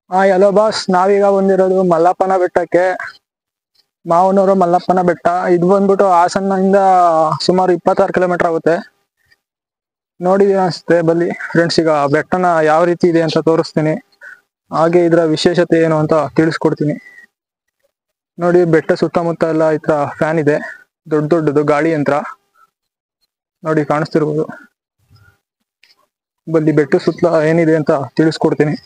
Hi hello boss, ನಾವೀಗ ಬಂದಿರೋದು ಮಲ್ಲಪ್ಪನ ಬೆಟ್ಟಕ್ಕೆ. ಮಾವನೂರು ಮಲ್ಲಪ್ಪನ ಬೆಟ್ಟ. ಇದು ಬಂದ್ಬಿಟ್ಟು ಹಾಸನಿಂದ ಸುಮಾರು 26 ಕಿಲೋಮೀಟರ್ ಆಗುತ್ತೆ. ನೋಡಿದೀನಿ ಅನ್ಸುತ್ತೆ. ಬನ್ನಿ ಫ್ರೆಂಡ್ಸ್, ಈಗ ಬೆಟ್ಟನ ಯಾವ ರೀತಿ ಇದೆ ಅಂತ ತೋರಿಸ್ತೀನಿ. ಹಾಗೆ ಇದರ ವಿಶೇಷತೆ ಏನು ಅಂತ ತಿಳಿಸ್ಕೊಡ್ತೀನಿ. ನೋಡಿ, ಬೆಟ್ಟ ಸುತ್ತಮುತ್ತ ಎಲ್ಲ ಈ ತರ ಫ್ಯಾನ್ ಇದೆ, ದೊಡ್ಡ ದೊಡ್ಡದು ಗಾಳಿ ಯಂತ್ರ. ನೋಡಿ, ಕಾಣಿಸ್ತಿರ್ಬೋದು. ಬನ್ನಿ ಬೆಟ್ಟ ಸುತ್ತ ಏನಿದೆ ಅಂತ ತಿಳಿಸ್ಕೊಡ್ತೀನಿ.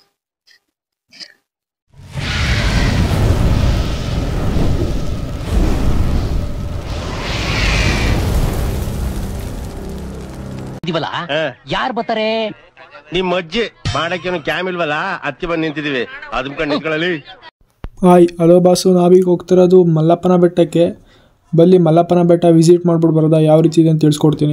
ಯಾರು ಬರ್ತಾರೆ? ನಿಮ್ಮ ಅಜ್ಜಿ ಮಾಡಕ್ಕೆ ಕ್ಯಾಮ್ ಇಲ್ವಲ್ಲ, ಅದಕ್ಕೆ ಬಂದು ನಿಂತಿದೀವಿ. ಅದಕ್ಕೆ ನಿಂತ್ಕೊಳ್ಳಿ. ಹಾಯ್ ಹಲೋ ಬಾಸು, ನಾವೀಗ ಹೋಗ್ತಿರೋದು ಮಲ್ಲಪ್ಪನ ಬೆಟ್ಟಕ್ಕೆ. ಬಲ್ಲಿ ಮಲ್ಲಪ್ಪನ ಬೆಟ್ಟ ವಿಸಿಟ್ ಮಾಡ್ಬಿಟ್ಟು ಬರೋದಾ, ಯಾವ ರೀತಿ ಇದೆ ಅಂತ ತಿಳಿಸ್ಕೊಡ್ತೀನಿ.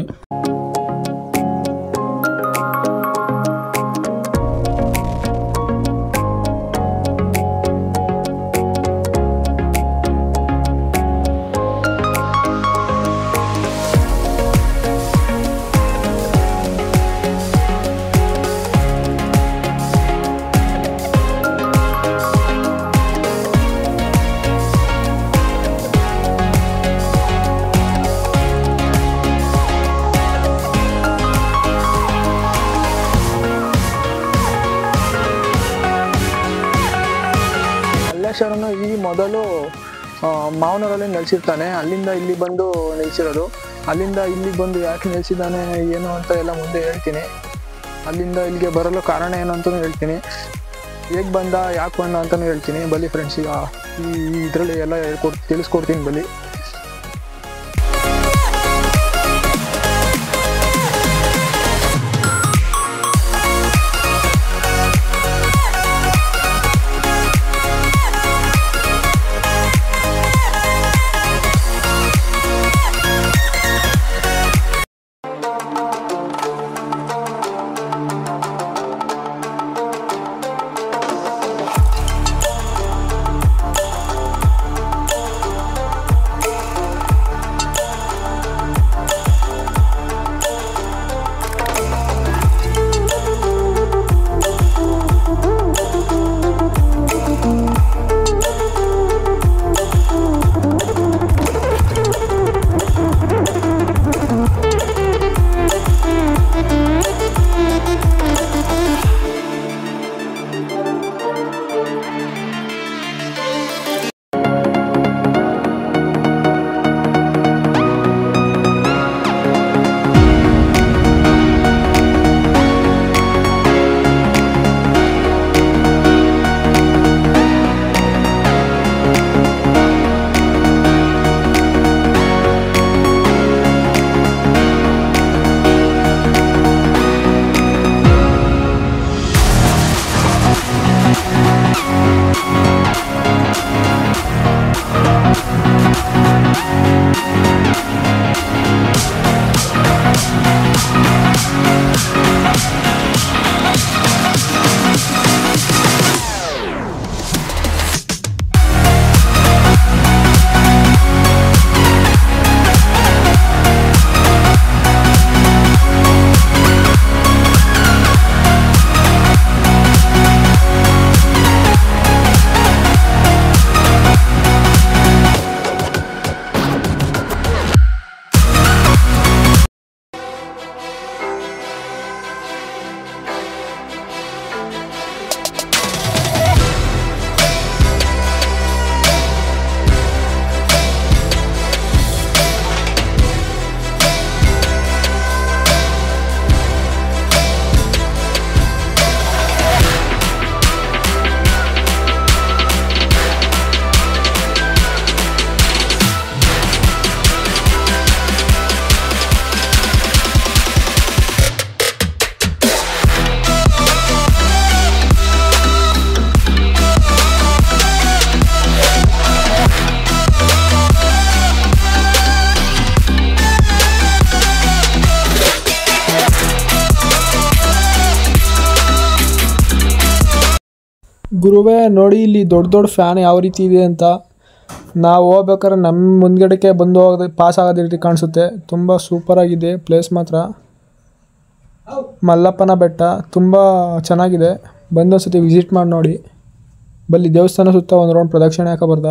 ಮಲ್ಲೇಶ್ವರನು ಈ ಮೊದಲು ಮಾವನೂರಲ್ಲಿ ನೆಲೆಸಿರ್ತಾನೆ. ಅಲ್ಲಿಂದ ಇಲ್ಲಿ ಬಂದು ನಿಲ್ಸಿರೋದು. ಅಲ್ಲಿಂದ ಇಲ್ಲಿ ಬಂದು ಯಾಕೆ ನಿಲ್ಸಿದ್ದಾನೆ ಏನು ಅಂತ ಎಲ್ಲ ಮುಂದೆ ಹೇಳ್ತೀನಿ. ಅಲ್ಲಿಂದ ಇಲ್ಲಿಗೆ ಬರಲು ಕಾರಣ ಏನು ಅಂತಲೂ ಹೇಳ್ತೀನಿ. ಹೇಗೆ ಬಂದ, ಯಾಕೆ ಬಂದ ಅಂತಲೂ ಹೇಳ್ತೀನಿ. ಬನ್ನಿ ಫ್ರೆಂಡ್ಸ್, ಈಗ ಇದರಲ್ಲಿ ಎಲ್ಲ ತಿಳಿಸ್ಕೊಡ್ತೀನಿ. ಬನ್ನಿ. ಗುರುವೇ, ನೋಡಿ ಇಲ್ಲಿ ದೊಡ್ಡ ದೊಡ್ಡ ಫ್ಯಾನ್ ಯಾವ ರೀತಿ ಇದೆ ಅಂತ. ನಾವು ಹೋಗ್ಬೇಕಾದ್ರೆ ನಮ್ಮ ಮುಂದ್ಗಡೆಗೆ ಬಂದು ಪಾಸ್ ಆಗೋದ ರೀತಿ ಕಾಣಿಸುತ್ತೆ. ತುಂಬ ಸೂಪರಾಗಿದೆ ಪ್ಲೇಸ್ ಮಾತ್ರ. ಮಲ್ಲಪ್ಪನ ಬೆಟ್ಟ ತುಂಬ ಚೆನ್ನಾಗಿದೆ. ಬಂದು ಒಂದ್ಸತಿ ವಿಸಿಟ್ ಮಾಡಿ ನೋಡಿ. ಬಲ್ಲಿ ದೇವಸ್ಥಾನ ಸುತ್ತ ಒಂದು ರೌಂಡ್ ಪ್ರದಕ್ಷಿಣೆ ಹಾಕಬಾರ್ದ.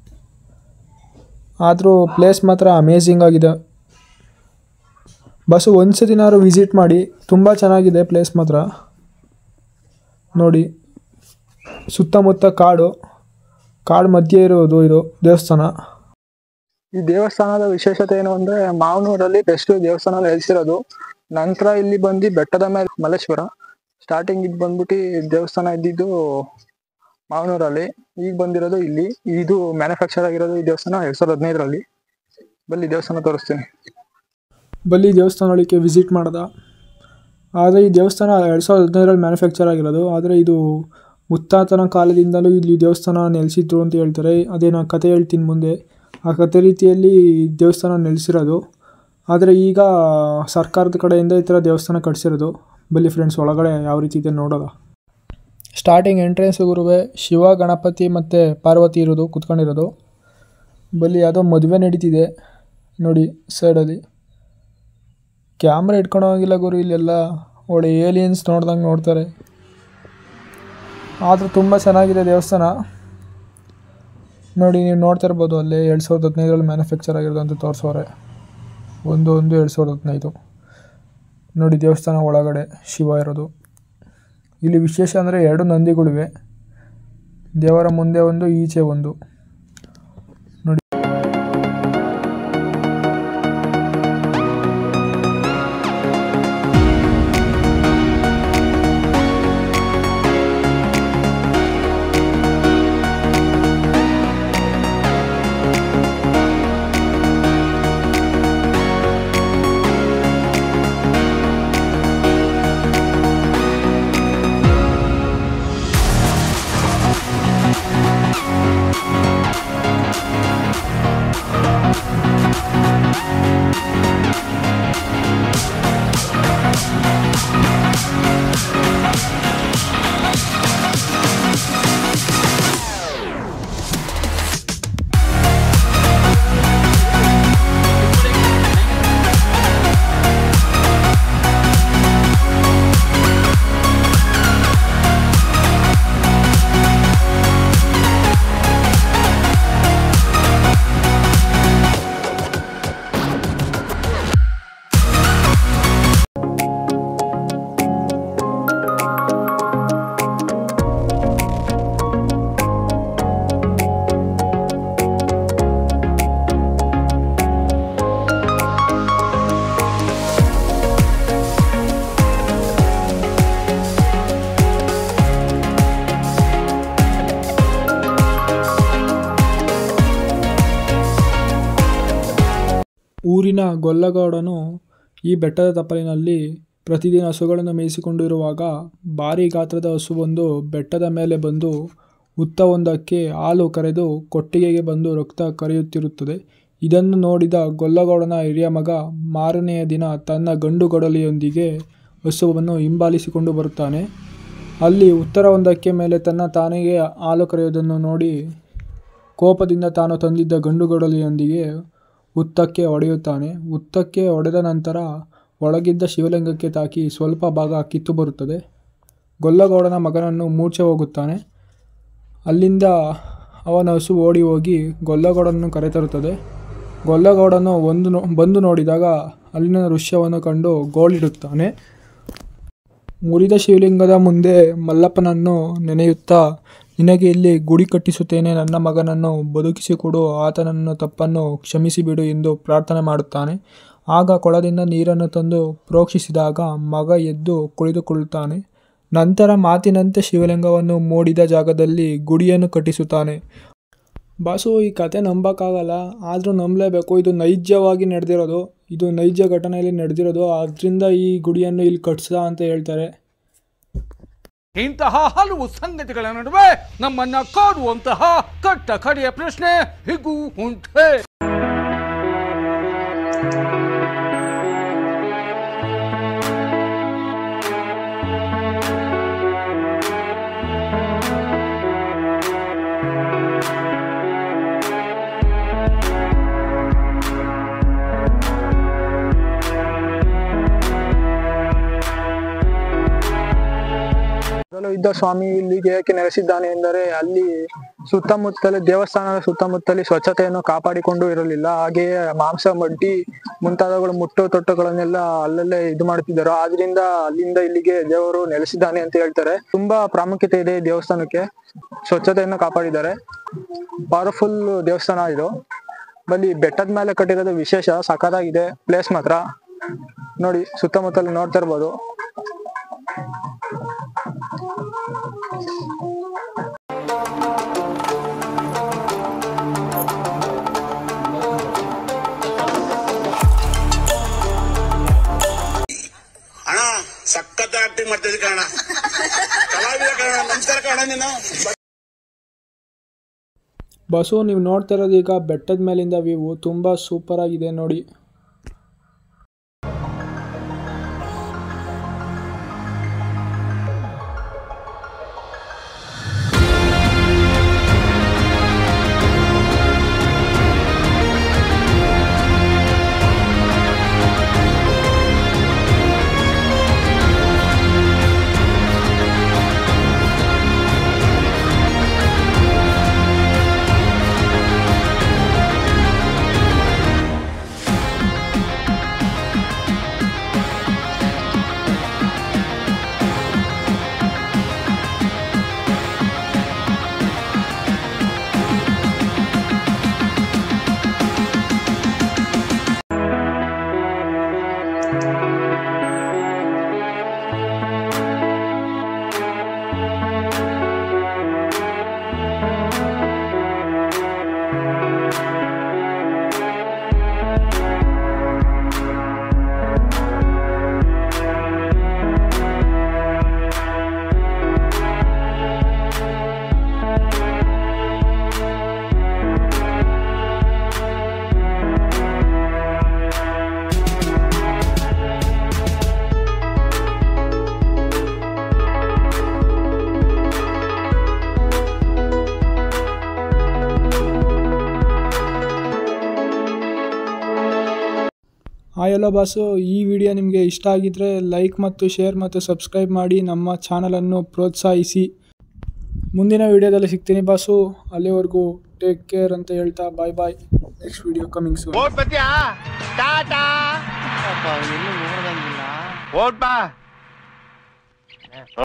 ಆದರೂ ಪ್ಲೇಸ್ ಮಾತ್ರ ಅಮೇಝಿಂಗ್ ಆಗಿದೆ. ಬಸ್ಸು ಒಂದ್ಸತಿನಾದ್ರು ವಿಸಿಟ್ ಮಾಡಿ, ತುಂಬ ಚೆನ್ನಾಗಿದೆ ಪ್ಲೇಸ್ ಮಾತ್ರ. ನೋಡಿ, ಸುತ್ತಮುತ್ತ ಕಾಡು ಮಧ್ಯೆ ಇರೋದು ಇದು ದೇವಸ್ಥಾನ. ಈ ದೇವಸ್ಥಾನದ ವಿಶೇಷತೆ ಏನು ಅಂದ್ರೆ, ಮಾವನೂರಲ್ಲಿ ಬೆಸ್ಟ್ ದೇವಸ್ಥಾನ ನೆಲೆಸಿರೋದು. ನಂತರ ಇಲ್ಲಿ ಬಂದು ಬೆಟ್ಟದ ಮೇಲೆ ಮಲ್ಲೇಶ್ವರ. ಸ್ಟಾರ್ಟಿಂಗ್ ಇದು ಬಂದ್ಬಿಟ್ಟು ದೇವಸ್ಥಾನ ಇದ್ದಿದ್ದು ಮಾವನೂರಲ್ಲಿ, ಈಗ ಬಂದಿರೋದು ಇಲ್ಲಿ. ಇದು ಮ್ಯಾನುಫ್ಯಾಕ್ಚರ್ ಆಗಿರೋದು ಈ ದೇವಸ್ಥಾನ 2015ರಲ್ಲಿ. ಬಲ್ಲಿ ದೇವಸ್ಥಾನ ತೋರಿಸ್ತೀನಿ. ಬಲ್ಲಿ ದೇವಸ್ಥಾನಕ್ಕೆ ವಿಸಿಟ್ ಮಾಡ್ದೆ. ಆದರೆ ಈ ದೇವಸ್ಥಾನ 2015ರಲ್ಲಿ ಮ್ಯಾನುಫ್ಯಾಕ್ಚರ್ ಆಗಿರೋದು. ಆದರೆ ಇದು ಮುತ್ತಾತನ ಕಾಲದಿಂದಲೂ ಇಲ್ಲಿ ದೇವಸ್ಥಾನ ನೆಲೆಸಿದ್ರು ಅಂತ ಹೇಳ್ತಾರೆ. ಅದೇ ನಾನು ಕತೆ ಹೇಳ್ತೀನಿ ಮುಂದೆ. ಆ ಕತೆ ರೀತಿಯಲ್ಲಿ ದೇವಸ್ಥಾನ ನೆಲೆಸಿರೋದು. ಆದರೆ ಈಗ ಸರ್ಕಾರದ ಕಡೆಯಿಂದ ಈ ಥರ ದೇವಸ್ಥಾನ ಕಟ್ಸಿರೋದು. ಬಲ್ಲಿ ಫ್ರೆಂಡ್ಸ್, ಒಳಗಡೆ ಯಾವ ರೀತಿ ಇದೆ ನೋಡೋದ. ಸ್ಟಾರ್ಟಿಂಗ್ ಎಂಟ್ರೆನ್ಸ್ ಗುರುವೆ ಶಿವ, ಗಣಪತಿ ಮತ್ತು ಪಾರ್ವತಿ ಇರೋದು, ಕುತ್ಕೊಂಡಿರೋದು. ಬಲ್ಲಿ ಯಾವುದೋ ಮದುವೆ ನಡೀತಿದೆ ನೋಡಿ ಸೈಡಲ್ಲಿ. ಕ್ಯಾಮ್ರಾ ಇಟ್ಕೊಂಡು ಹೋಗಿಲ್ಲ ಗುರು, ಇಲ್ಲೆಲ್ಲ ಒಳ್ಳೆ ಏಲಿಯನ್ಸ್ ನೋಡ್ದಂಗೆ ನೋಡ್ತಾರೆ. ಆದರೂ ತುಂಬ ಚೆನ್ನಾಗಿದೆ ದೇವಸ್ಥಾನ. ನೋಡಿ, ನೀವು ನೋಡ್ತಾ ಇರ್ಬೋದು, ಅಲ್ಲೇ 2015ರಲ್ಲಿ ಮ್ಯಾನುಫ್ಯಾಕ್ಚರ್ ಆಗಿರೋದು ಅಂತ ತೋರಿಸೋರೆ. 1/1/2015. ನೋಡಿ ದೇವಸ್ಥಾನ ಒಳಗಡೆ ಶಿವ ಇರೋದು. ಇಲ್ಲಿ ವಿಶೇಷ ಅಂದರೆ 2 ನಂದಿಗಳಿವೆ. ದೇವರ ಮುಂದೆ ಒಂದು, ಈಚೆ ಒಂದು. ನೋಡಿ, ಊರಿನ ಗೊಲ್ಲಗೌಡನು ಈ ಬೆಟ್ಟದ ತಪ್ಪಲಿನಲ್ಲಿ ಪ್ರತಿದಿನ ಹಸುಗಳನ್ನು ಮೇಯಿಸಿಕೊಂಡಿರುವಾಗ ಭಾರೀ ಗಾತ್ರದ ಹಸುವೊಂದು ಬೆಟ್ಟದ ಮೇಲೆ ಬಂದು ಹುತ್ತವೊಂದಕ್ಕೆ ಹಾಲು ಕರೆದು ಕೊಟ್ಟಿಗೆಗೆ ಬಂದು ರಕ್ತ ಕರೆಯುತ್ತಿರುತ್ತದೆ. ಇದನ್ನು ನೋಡಿದ ಗೊಲ್ಲಗೌಡನ ಹಿರಿಯ ಮಗ ಮಾರನೆಯ ದಿನ ತನ್ನ ಗಂಡು ಗೊಡಲಿಯೊಂದಿಗೆ ಹಸುವನ್ನು ಹಿಂಬಾಲಿಸಿಕೊಂಡು ಬರುತ್ತಾನೆ. ಅಲ್ಲಿ ಉತ್ತರವೊಂದಕ್ಕೆ ಮೇಲೆ ತಾನಿಗೆ ಹಾಲು ಕರೆಯುವುದನ್ನು ನೋಡಿ ಕೋಪದಿಂದ ತಾನು ತಂದಿದ್ದ ಗಂಡು ಗೊಡಲಿಯೊಂದಿಗೆ ಹುತ್ತಕ್ಕೆ ಹೊಡೆಯುತ್ತಾನೆ. ಹುತ್ತಕ್ಕೆ ಹೊಡೆದ ನಂತರ ಒಳಗಿದ್ದ ಶಿವಲಿಂಗಕ್ಕೆ ತಾಕಿ ಸ್ವಲ್ಪ ಭಾಗ ಕಿತ್ತು ಬರುತ್ತದೆ. ಗೊಲ್ಲಗೌಡನ ಮಗನನ್ನು ಮೂರ್ಛೆ ಹೋಗುತ್ತಾನೆ. ಅಲ್ಲಿಂದ ಅವನ ಹಸು ಓಡಿ ಹೋಗಿ ಗೊಲ್ಲಗೌಡನನ್ನು ಕರೆತರುತ್ತದೆ. ಗೊಲ್ಲಗೌಡನು ಬಂದು ನೋಡಿದಾಗ ಅಲ್ಲಿನ ದೃಶ್ಯವನ್ನು ಕಂಡು ಗೋಳಿಡುತ್ತಾನೆ. ಮುರಿದ ಶಿವಲಿಂಗದ ಮುಂದೆ ಮಲ್ಲಪ್ಪನನ್ನು ನೆನೆಯುತ್ತಾ, ನಿನಗೆ ಇಲ್ಲಿ ಗುಡಿ ಕಟ್ಟಿಸುತ್ತೇನೆ, ನನ್ನ ಮಗನನ್ನು ಬದುಕಿಸಿಕೊಡು, ಆತನನ್ನು ತಪ್ಪನ್ನು ಕ್ಷಮಿಸಿಬಿಡು ಎಂದು ಪ್ರಾರ್ಥನೆ ಮಾಡುತ್ತಾನೆ. ಆಗ ಕೊಳದಿಂದ ನೀರನ್ನು ತಂದು ಪ್ರೋಕ್ಷಿಸಿದಾಗ ಮಗ ಎದ್ದು ಕುಳಿತುಕೊಳ್ಳುತ್ತಾನೆ. ನಂತರ ಮಾತಿನಂತೆ ಶಿವಲಿಂಗವನ್ನು ಮೂಡಿದ ಜಾಗದಲ್ಲಿ ಗುಡಿಯನ್ನು ಕಟ್ಟಿಸುತ್ತಾನೆ. ಬಾಸು, ಈ ಕತೆ ನಂಬಕ್ಕಾಗಲ್ಲ, ಆದರೂ ನಂಬಲೇಬೇಕು. ಇದು ನೈಜವಾಗಿ ನಡೆದಿರೋದು, ಇದು ನೈಜ ಘಟನೆಯಲ್ಲಿ ನಡೆದಿರೋದು. ಅದರಿಂದ ಈ ಗುಡಿಯನ್ನು ಇಲ್ಲಿ ಕಟ್ಟಿಸ್ದ ಅಂತ ಹೇಳ್ತಾರೆ. ಇಂತಹ ಹಲವು ಸಂಗತಿಗಳ ನಡುವೆ ನಮ್ಮನ್ನ ಕಾಡುವಂತಹ ಕಟ್ಟ ಕಡೆಯ ಪ್ರಶ್ನೆ ಹೀಗೂ ಉಂಟೆ. ಬುದ್ಧ ಸ್ವಾಮಿ ಇಲ್ಲಿಗೆ ಏಕೆ ನೆಲೆಸಿದ್ದಾನೆ ಎಂದರೆ ಅಲ್ಲಿ ಸುತ್ತಮುತ್ತಲ ದೇವಸ್ಥಾನದ ಸುತ್ತಮುತ್ತಲಿ ಸ್ವಚ್ಛತೆಯನ್ನು ಕಾಪಾಡಿಕೊಂಡು ಇರಲಿಲ್ಲ. ಹಾಗೆಯೇ ಮಾಂಸ ಮಡ್ಡಿ ಮುಂತಾದವುಗಳು ಮುಟ್ಟು ತೊಟ್ಟುಗಳನ್ನೆಲ್ಲ ಅಲ್ಲಲ್ಲೇ ಇದು ಮಾಡ್ತಿದ್ದರು. ಆದ್ರಿಂದ ಅಲ್ಲಿಂದ ಇಲ್ಲಿಗೆ ದೇವರು ನೆಲೆಸಿದ್ದಾನೆ ಅಂತ ಹೇಳ್ತಾರೆ. ತುಂಬಾ ಪ್ರಾಮುಖ್ಯತೆ ಇದೆ ಈ ದೇವಸ್ಥಾನಕ್ಕೆ. ಸ್ವಚ್ಛತೆಯನ್ನು ಕಾಪಾಡಿದ್ದಾರೆ. ಪವರ್ಫುಲ್ ದೇವಸ್ಥಾನ ಇದು. ಬಲ್ಲಿ ಬೆಟ್ಟದ ಮೇಲೆ ಕಟ್ಟಿರೋದು ವಿಶೇಷ. ಸಖತ್ತಾಗಿದೆ ಪ್ಲೇಸ್ ಮಾತ್ರ. ನೋಡಿ ಸುತ್ತಮುತ್ತಲು ನೋಡ್ತಾ ಇರ್ಬೋದು. ಅಣ್ಣ ಸಖತ್ ಆಕ್ಟಿಂಗ್ ಮಾಡ್ತಿದ್ದೆ ಕಣ. ಕಲಾವಿದ ಕಣ. ನಮಸ್ಕಾರ ಕಣ. ನೀನು ಬಸ್ಸು ನೀವು ನೋಡ್ತಾ ಇರೋದು ಈಗ ಬೆಟ್ಟದ ಮೇಲಿಂದ ವ್ಯೂ ತುಂಬ ಸೂಪರ್ ಆಗಿದೆ ನೋಡಿ. ಹಾಯ್ ಬಾಸು, ಈ ವಿಡಿಯೋ ನಿಮಗೆ ಇಷ್ಟ ಆಗಿದ್ರೆ ಲೈಕ್ ಮತ್ತು ಶೇರ್ ಮತ್ತು ಸಬ್ಸ್ಕ್ರೈಬ್ ಮಾಡಿ ನಮ್ಮ ಚಾನಲನ್ನು ಪ್ರೋತ್ಸಾಹಿಸಿ. ಮುಂದಿನ ವಿಡಿಯೋದಲ್ಲಿ ಸಿಗ್ತೀನಿ ಬಾಸು. ಅಲ್ಲಿವರೆಗೂ ಟೇಕ್ ಕೇರ್ ಅಂತ ಹೇಳ್ತಾ bye bye. Next video coming soon. ಓಟ್ ಬತ್ತೀಯಾ? ಟಾಟಾ. ಎಲ್ಲೂ ನೋಡ್ದಂಗಿಲ್ಲ. ಓಟ್ ಬಾ.